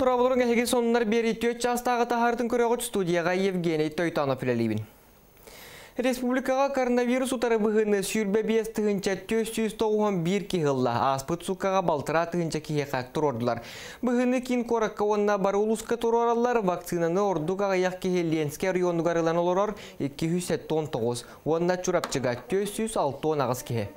Турабылырың әхеге сонынар бері 4 жастағы тахардың көріғыт студияға Евгений Тойтанов үлелейбін. Республикаға коронавирус ұтары бұғыны сүрбе бес тұғынча 491 кеғылла, аспыт сұқаға балтыра тұғынча кеғеқа тұр ордылар. Бұғыны кейін қораққа онына бары ұлысқа тұр оралар, вакцинаны ордуға аяқ кеғеленске райондығарылан олар 219, онына чурапчыға 406 ағыз кеғе.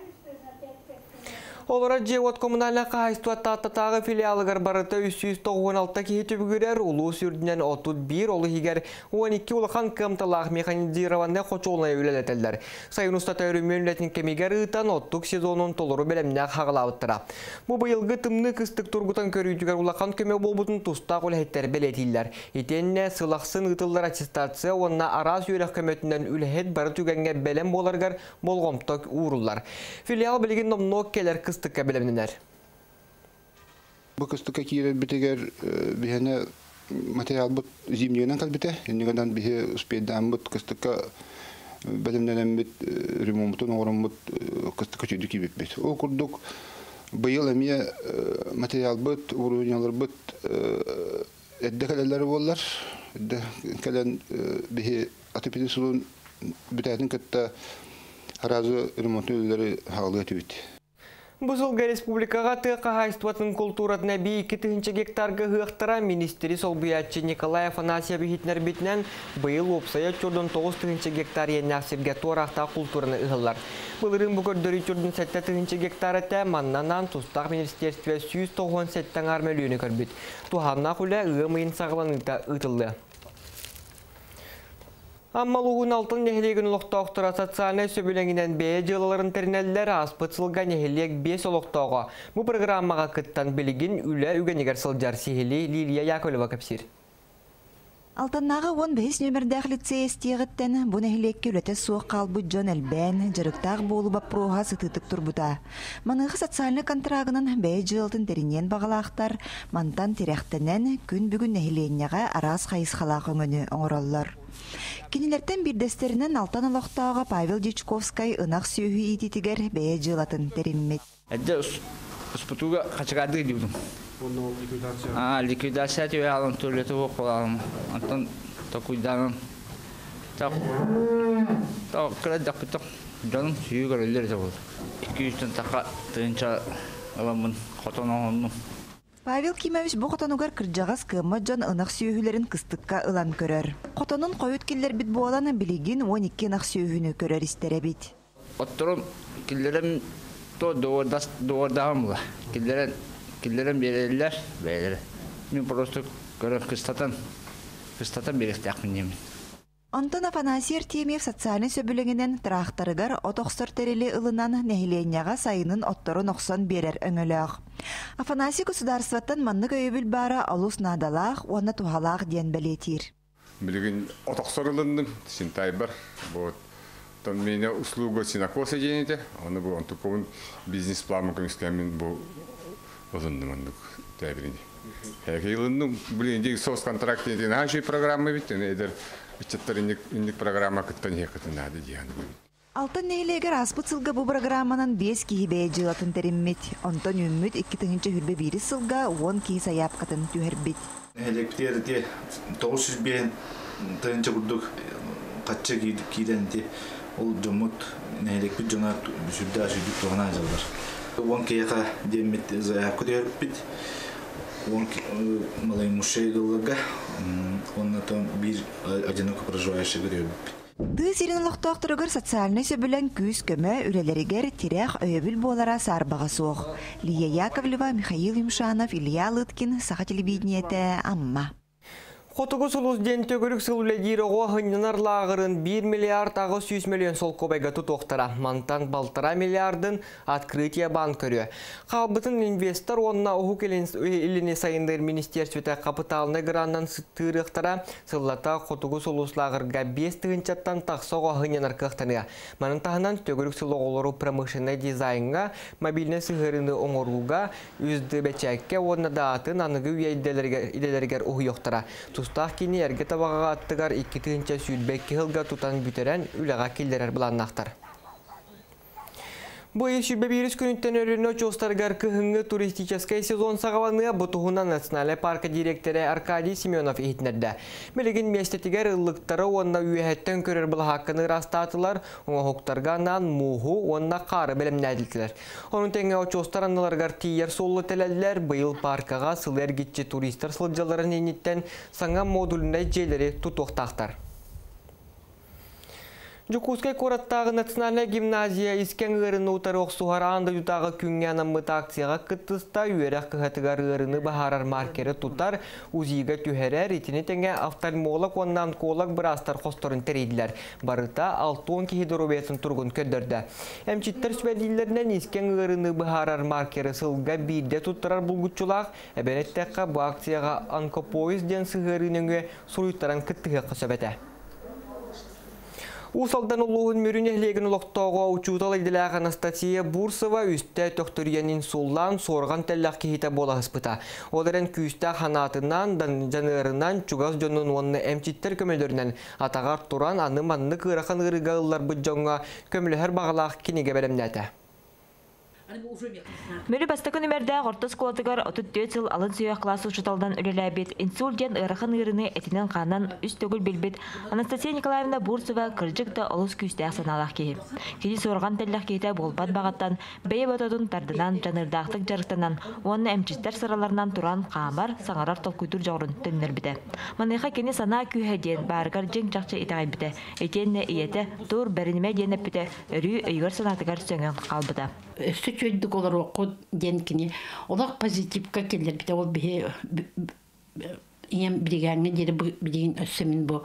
Олара Жевот коммунальна қайстуатта аттатағы филиалығар барыта 396 кейті бүгірер, ұлы сүрдінен 31, олы егер 12 ұлықан қымталақ механизированны қочуылына өлелетелдер. Сайын ұстата өрімен кемегер ұтан 30 сезонын толыру бәлеміне қағылауыттыра. Бұл бұйылғы тымны күстік тұрғытан көрүйдігер ұлақан көме болбутын тұстақ үләхеттер бәлетейлер. Етенне сылақсын ұтылдар аттестация, онына арас өрек көметінен үләхет бары түгенге бәлем боларғар болғымтық ұғырылар. Филиал білген номнок келер кыстыкка белемнелер. Бу кыстыкка кирет битегер бихене материал бут зимнийнен калбите, эннигенен бихе успейдан бут кыстыкка белемнелен бит ремонтун орун бут кыстыкка чөйдү кибет бит. Ол курдук быйыл эме материал бут, урунялар бут эддекелелер боллар. Эддекелен бихе атепидисулун битәтин кытта разы ремонтун үйлери хагылы өтүбүт. Бұзылға республикаға тұққа хайстуатын культуратына бей 2 гектарға ғықтыра министері солбиятчы Николай Афанасьев бейхетнер бетінен бұйыл опсая 9 гектар енәсірге торақта культураны ұғылар. Бұлырын бүкірдері 7 гектары тәманнан тұстақ министерстве 197 армелүйіні көрбет. Туханна құлы ұғымайын сағыланыда ұтылды. Аммалуғын алтын нехелеген ұлықтауқтыра социальный сөбіленінен бәе жылыларын тернелілері аспытсылға нехелек 5 ұлықтауға. Бұл программаға күттан білігін үлі үгенегер сылжар сихели Лилия Яковлева көпсір. Алтыннағы 15 нөмірдәқ лицей стиғыттен бұл нехелекке үлеті суық қалбы Джон Әлбән жырықтақ болу баппыруға сытытық тұрбыта. Манығы социальный контрагының бәе жылытын терінен бағалақтар, мантан теректенен күн бүгін нехеленеға арас қайыз қалақ өңіні оңыралылар. Кинилерден бирдестеринен алтан олоқтауға Павел Дичковскай ынақ сүйі ететігер бәе жылатын теринмет. Әдді ұспытуға қачығады дейбдің. Ликвидация түйе алым түрлеті оқылалым. Антон тақуйданым. Қырадақ бұттық жаным сүйі көрілдер болды. 200-тен таққа түйінші аламын қотон оғынның. Павел Кимович бұл қотонугар кіржағас кымы жон ынақ сүйілерін кыстыққа ылан көрер. Қотонын қойыт келдер бит боланы білеген 12 ынақ сүйіні көрер істері бит. Оттырым келдерім доордағым бұла. Келдерім берелілер, бәлері. Мен просто көріп кыстатан беректіяқпын деймін. Антон Афанасий Артемьев социальный сөбілігінен трақтарыгар отоқсыр тәрелі ылынан нәхиленяға сайынын отторын оқсан берер өңіліғ. Афанасий государстваттан манны көйбіл бары алус надалақ, оны тухалақ ден бәлетир. Білігін отоқсыр ылының синтай бар. Тон мене услуга синакоса денеті, оны бұл антуповын бизнес-планын көмескәмен бұл ылынды мандық тәбіріне. Әке ылының біліндегі соғыс контракты етеген ашой программы біттен, әдір Үчеттер инник программа кыттан хекетін ады дейін. Алтын нейлегер аспыт сылға бұл программанан 5 кейі бәе жылатын теріммет. Онтан үммет 2 түгінші хүрбе бері сылға 10 кейі саяп қатын түйірбет. Электрде 900 бен тыгынча курдук катча кийден ол жомут нелек бит жона сүрдө сүрдүк тугана жалдар. 10 кейга демет заяп көтөрүп 10 малай мушейдылга оннан бир одиноко проживающий көрөбүт. Дыз ирин лохтоқтырыгыр социальный сөбілен күз көмі үрелерігер тирях өйбіл болара сарбаға соқ. Лия Яковлева, Михаил Юмшанов, Илья Лыткин, Саха телевидениеті, Амма. Қотығы сұлыз ден төгірік сылуледері оғыннар лағырын 1 миллиард 100 миллион сол көбәгі тұтоқтыра. Мантан балтыра миллиардын открытия банк көрі. Қалбытын инвестор онына оғық еліне сайындар министерстветі капиталны граннан сыттырықтыра сыллата қотығы сұлыз лағырға 5 түгіншаттан тақсық оғыннар қықтыныға. Манын тағынан төгірік сұлы олару промышленный дизайнға, мобильный сығырыны оңыруға, үзді бәчәкке онына даатын анығы үйелдерігер оғы yoқтыра. Тустақ кені әрге табаға аттығар 2 түгінші сүйдбәкке ғылға тұтан бүтерен үліға келдерер бұланнақтар. Bu yıl şübbe virüs gününden örünü Çostargar kıhıngı turistik sezon sağavanıya Butuhuna Nasyonal Parkı direktörü Arkadiy Semyonov eğitimlerde. Melegin mestetiger ıllıkları onunla üyehetten körür bıl hakkını rastatılar, ona hoktarganan muhu onunla karı bilimlədildiler. Onun tenge o Çostar anılargar tiyer sollu telediler, bu yıl parkaga sıler gitçi turistler sılıcaların enitten sana modülünde jeleri tutuqtaqtar. Жукускай кораттағы национальная гимназия искен ғырыны ұтарық суғаранды jutағы күнген аммыты акцияға кыттыста үйерек қығатығар ғырыны бағарар маркері тұтар, ұзиға түйерер, етіне тәңе офтальмолог оннан колог бірастар қосторын тәрейділер. Барыта 6-10 кехидоробетін тұрғын көддірді. Әмчиттер сөбәдейлерінен искен ғырыны бағарар маркері сылға бірде тұттырар бұлғытчылақ, әбәнеттәққа бұл акцияға онкопоиз ден сығырыныңы сұруйттаран кыттығы қысабәті. Усалдан улуғын мөрінеhlеген ұлықтауға учутал еділәғ Анастасия Бурсова үсті төқтіргенін соллан сорған тәлләқ кейті бола ғыспыта. Оларын күйісті қанатынан, жанырынан, чуғаз жонын онны әмчиттер көмелерінен атағар тұран аны-манны қырақын ғырығалылар бұджонға көміліғер бағалақ кенеге бәлімнәті. Мөрі бастықын өмерді ғортыз қолатығар 34 жыл алын сүйек классы ұшыталдан үлеләбет. Инсульден ұрақын ғырыны әтінен қанан үст төгіл белбет. Анастасия Николаевна Бурсова кіржікті олыс күйісті ақсаналақ кейі. Кеде сорған тәлләқ кейті болбат бағаттан, бәйі батадың тардынан, жанырдақтық жарықтанан, оны әмчістер сыраларынан тұран қамар, саңарар толкуйтур жоғырын түннер біті. Манайқа кені сана күйәден барығар жең жақшы етағай біті. Етенне иеті тұр бәрініме деніп біті, үрі өйгір санатығар сөңен қалбыда. Сөйдік олар оқу денкіне. Олар позитивка келер біте ол біе ем білгәңі дері білген өссемін бұл.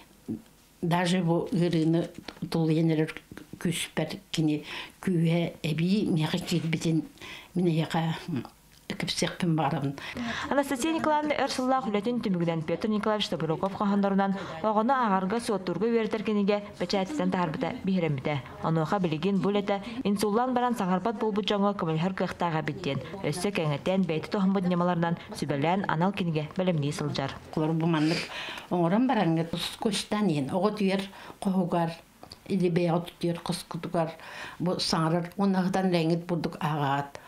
Даже бұл ғырыны тұл енер күспәр кені күйе әбі меға кел бітен мені еға кіпсекпін барымын. Анастасия Николаевна әрсыллақ үлетін түмігден Петр Николаевич Табуроков қағандарынан оғыны ағарға суоттурғы өрдергенеге бәчәтістен тағарбыта бейремді. Онуға білеген бұл әті инсуллан баран сағарбат болбы жоңы көмілхер қықтаға біттен. Өссі кәңеттен бәйті тоғымбыд немаларынан сүбәлән анал кенеге бәлімдей сылжар. Құлар бұманлық оңырын бараңы көстен ең. Оғы түйер қоғығар, или бәйғы түйер қысқытығар. Бұл саңырыр, онағыдан рәңгет бұдық ағат,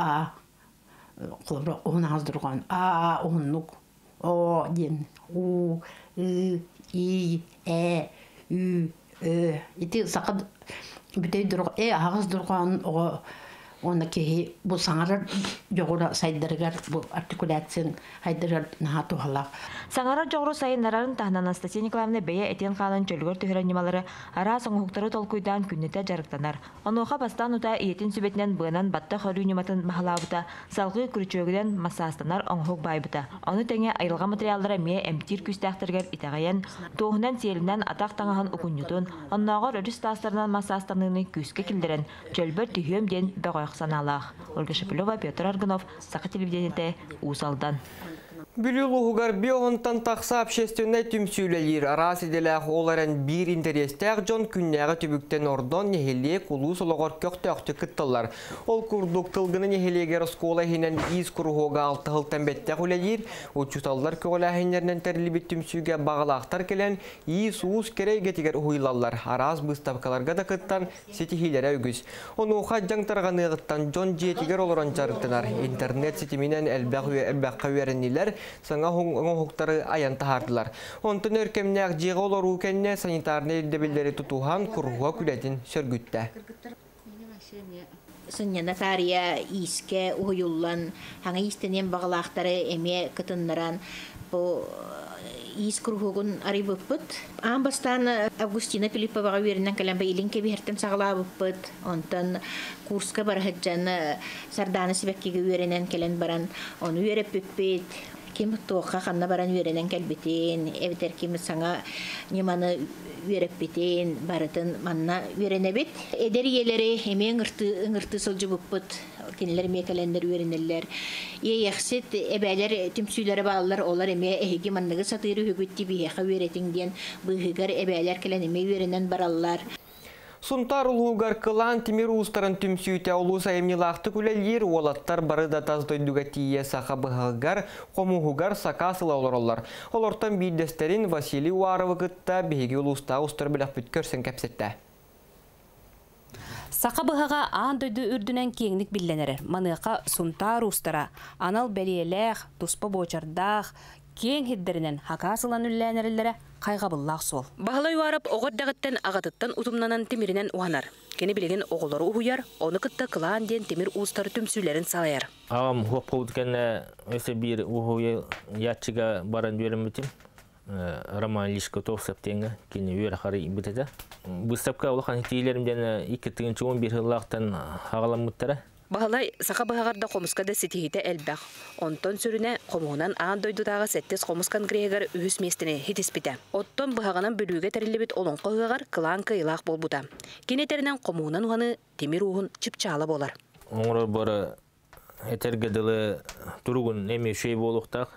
Құлыбыра оғын аздырған, оғынлық, о, ден, у, и, ü, еті сақы бүтей дұрған, ағыз дұрған, оны кейі бұл саңарар жоғыра сайдырғар, бұл артикуляциян хайдырғар наға туғалақ. Саңарар жоғыру сайынларын тағын Анастасия Николаевна бәйе әтен қалын чөлгөр түйірәнемалары ара соңғықтары толкуйдан күннеті жарықтанар. Онуға бастан ұта иетін сүбетінен бұғынан батта қору нематын мағалауыта, салғы күрічөгіден масастанар оңғық байбыта. Оны тәңе айылға материалдары ме әмтир күстәқтіргер итағайын, тоғынан селінен атақ таңағын ұқынютын, оннағыр өріс тастарынан масастаныны күске келдерін, чөлбір түйем ден бәғайық саналақ. Ольга Шепелева, Петр Аргунов, Сақы телевидениеті, Усалдан. Бүлілуғығар беғынтан тақса общественный түмсүйлелер арас еделәқ оларын бір интерестәқ жон күннәғі түбіктен ордон нехелек ұлу солығыр көқтөқті күттілар. Ол күрдік тылғыны нехелегер скола хинен из күрғуға 6 ғылтан бәттәқ үлелер, ұчуталар көғіла хинерінен тәрілібет түмсүйге бағалақтар келен из уыз керейге тегер ұйылалар. Арас бұставкаларға да күттан сетихилері өгіз. Оны ұға жаңтарған ұғыттан жон жетігер олыран жарықтынар. Интернет сетімінен әлбәққа верінілер саңа оңғықтары аян тахардылар. Онтын өркемнәк жеғі олар өкенне санитарны елдебелдері тұтуған күрғуға күлетін сөргітті. Санитария иске ұйылан, хаңа истенен бағалақтары әме кытыннаран ис күрғуғын арай бұппыт. Амбастан Августина Филипповаға верінен кәлембе илін кеберттен сағыла бұппыт. Онтан курска барахыджан сарданы себеккеге верінен кәлен баран, оны веріп бүппет. Кем тоққа қанна баран верінен кәлбетен, әбітер кем саңа неманы веріп бетен, барытын манна веріне бет. Эдер елері әме ыңырты сылжы бұппыт, кенелер мекәлендер верінелер. Ейәқсет әбәлер түмсүйлері балылар, олар әме әйге маннығы сатыры үгітті бейеқа веретің ден, бұйығығар әбәлер кәлен әме верінен баралар. Сунтар улугар кылан тимир устарын түмсүйте улу сайымнилақты күлелер, олаттар бары да таздойдуға тие сақа бұғығар, қомуғығар сақасылы олар. Олортан бейдестерін Василий Уаровы күтті бейге улуста ұстар білік бүткөрсен кәпсетті. Сақа бұғаға аң дөйді үрдінен кеңдік білленерер. Маныға сунтар устара, анал бәлиеләқ, туспа бочардақ, кең хиддерінен хакасылан үлләнерілері қайға бұллақ сол. Бағылай уарып, оғырдағыттан ағатыттан ұтымнанан темірінен уанар. Кені білеген оғылары ұғыяр, оны күтті қылаан ден темір ұстары түмсүлерін салайар. Ағам ғоқ болдықаны өсі бір ұғыя ятчыға баран бөлім бітім. Роман Лишко тоқсаптенгі кені өр қары бітеді. Бұстапқа олқан хитейлерімден 2-11 ғылақтан ағалам мұттары. Бағалай сақа бағағарда қомысқада сетихите әлбәқ. Онтон сүріне қомуынан аң дойдудағы сәттес қомысқан грегар үйіс местіне хитеспіті. Оттон бағағанан бөліге тәрілі олың қойғығар қылан қиылақ болбуда. Кенетерінен қомуынан ұғаны темір уғын чіпчалы болар. Оңыры бары әтергеділі тұрғын әме шей болуқтақ.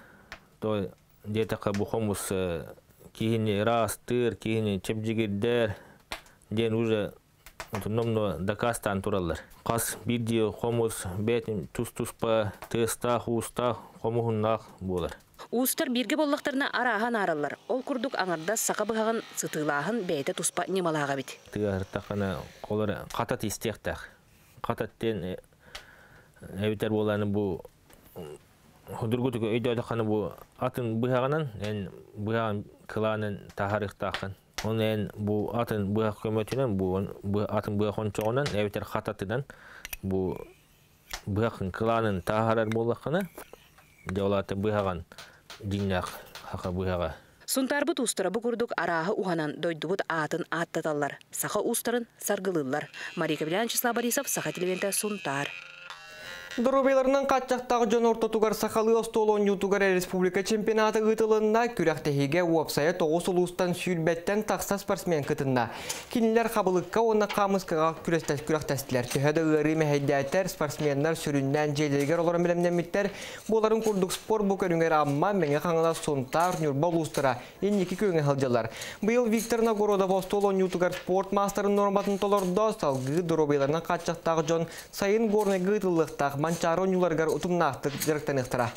Детақа бұл қомыс кейіне растыр, кейіне чепжігердер, ден уже номно дакастан туралар. Қас бірде қомыз бәтін тұс-тұспа, тыстақ, ұстақ, қомығыннақ болар. Уыстар бірге боллақтарына араған аралар. Ол күрдік аңарда сақа бұғағын сытылағын бәйті тұспа немалаға бет. Тығарықтақына қолары қатат істектақ. Қататтен әбітер боланы бұл Худургутук өйді өтіқаны бұл атын бұғағынан, бұғағын қыланын тахарықтақын. Оның бұл атын бұғақ көмөтінен, атын бұғақ ончоғынан, әбітер қататыдан бұл бұғақын қыланын тахарар болаққаны, жаулаты бұғаған диннақ хақа бұғаға. Сунтарбыт устара бұқырдық арағы уғанан дойдубыт атын аттаталар. Сақа устарын сарғылылар. Марика Белян, Числа Борисов, Сақа телевенті Сунтар. Дұрубеларынан қатчақтағы жон ортотугар сақалы остолон ютугар республика чемпионаты ғытылында күрәқтехеге уапсая 9 ұлыстан сүйілбәттен тақса спортсмен кытында. Кинілер қабылыққа оны қамысқаға күрәқтәстілер. Түйеді ғыры мәхейдәттер спортсменлер сүріннен желергер оларын білімдеметтер. Боларын күрдік спор бүкөріңер амма мәңе қаңыла сонтар нүрбал ұстыра. Енекі көңі ғылжалар. Бұйыл Виктор Нагородов остолон ютугар спорт мастарын норматын толырда салғы дұрубеларынан қатчақтағы жон сайын горны ғытылықтақ Манчарон юларгар утумнақтық жүріктен ұқтыра.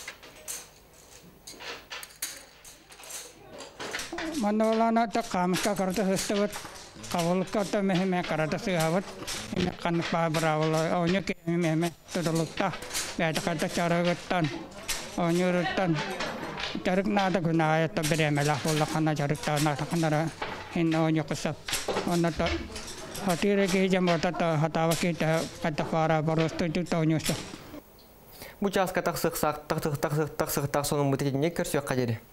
Мандалана та қамысқа қарата сөстігіт, қабылыққа та мәхеме қарата сығавыт, қанық бабыравылы, оны кемеме тұдылықта, бәді қарта чарығыттан, оны үріттан, жарық нада күні айатта біремелі ақылы қана жарықта нақынара, хен оны қысып, оны та Hatire ke jamota ta hatawa kita kata fara barosto itu tahunnya. Bu cas katak sık sak tak sonun mutluluğunu kersiyor kaderi.